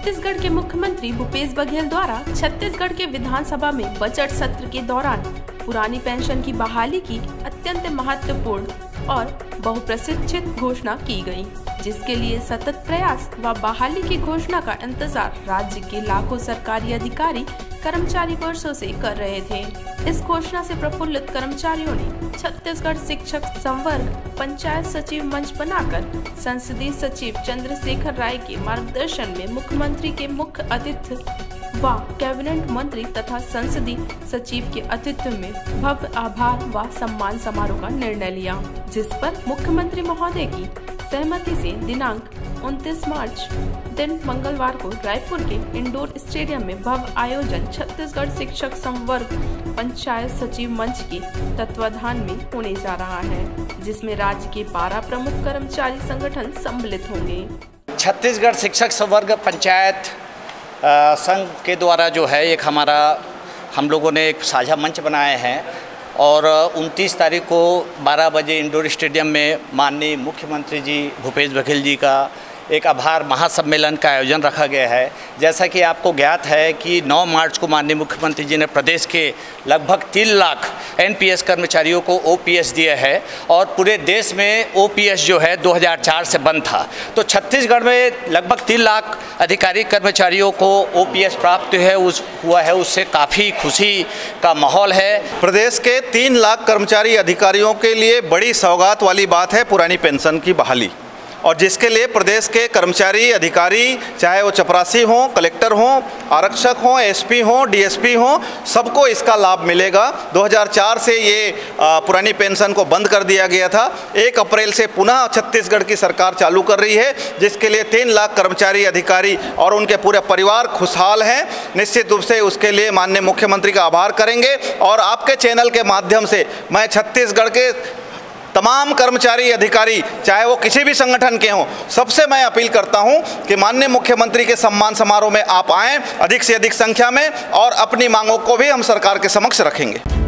छत्तीसगढ़ के मुख्यमंत्री भूपेश बघेल द्वारा छत्तीसगढ़ के विधानसभा में बजट सत्र के दौरान पुरानी पेंशन की बहाली की अत्यंत महत्वपूर्ण और बहुप्रतीक्षित घोषणा की गई, जिसके लिए सतत प्रयास व बहाली की घोषणा का इंतजार राज्य के लाखों सरकारी अधिकारी कर्मचारी वर्षों से कर रहे थे। इस घोषणा से प्रफुल्लित कर्मचारियों ने छत्तीसगढ़ शिक्षक संवर्ग पंचायत सचिव मंच बनाकर संसदीय सचिव चंद्रशेखर राय के मार्गदर्शन में मुख्यमंत्री के मुख्य अतिथि व कैबिनेट मंत्री तथा संसदीय सचिव के अतिथि में भव्य आभार व सम्मान समारोह का निर्णय लिया, जिस पर मुख्यमंत्री महोदय की सहमति से दिनांक 29 मार्च दिन मंगलवार को रायपुर के इंडोर स्टेडियम में भव्य आयोजन छत्तीसगढ़ शिक्षक संवर्ग पंचायत सचिव मंच के तत्वाधान में होने जा रहा है, जिसमें राज्य के 12 प्रमुख कर्मचारी संगठन सम्मिलित होंगे। छत्तीसगढ़ शिक्षक संवर्ग पंचायत संघ के द्वारा जो है एक हम लोगों ने एक साझा मंच बनाए हैं और 29 तारीख को 12 बजे इंडोर स्टेडियम में माननीय मुख्यमंत्री जी भूपेश बघेल जी का एक आभार महासम्मेलन का आयोजन रखा गया है। जैसा कि आपको ज्ञात है कि 9 मार्च को माननीय मुख्यमंत्री जी ने प्रदेश के लगभग 3 लाख एनपीएस कर्मचारियों को ओपीएस दिया है और पूरे देश में ओपीएस जो है 2004 से बंद था। तो छत्तीसगढ़ में लगभग 3 लाख अधिकारी कर्मचारियों को ओपीएस प्राप्त हुआ है, उससे काफ़ी खुशी का माहौल है। प्रदेश के 3 लाख कर्मचारी अधिकारियों के लिए बड़ी सौगात वाली बात है पुरानी पेंशन की बहाली, और जिसके लिए प्रदेश के कर्मचारी अधिकारी चाहे वो चपरासी हों, कलेक्टर हों, आरक्षक हों, एसपी हों, डीएसपी हों, सबको इसका लाभ मिलेगा। 2004 से ये पुरानी पेंशन को बंद कर दिया गया था। 1 अप्रैल से पुनः छत्तीसगढ़ की सरकार चालू कर रही है, जिसके लिए 3 लाख कर्मचारी अधिकारी और उनके पूरे परिवार खुशहाल हैं। निश्चित रूप से उसके लिए माननीय मुख्यमंत्री का आभार करेंगे और आपके चैनल के माध्यम से मैं छत्तीसगढ़ के तमाम कर्मचारी अधिकारी चाहे वो किसी भी संगठन के हों, सबसे मैं अपील करता हूं कि माननीय मुख्यमंत्री के सम्मान समारोह में आप आएं अधिक से अधिक संख्या में और अपनी मांगों को भी हम सरकार के समक्ष रखेंगे।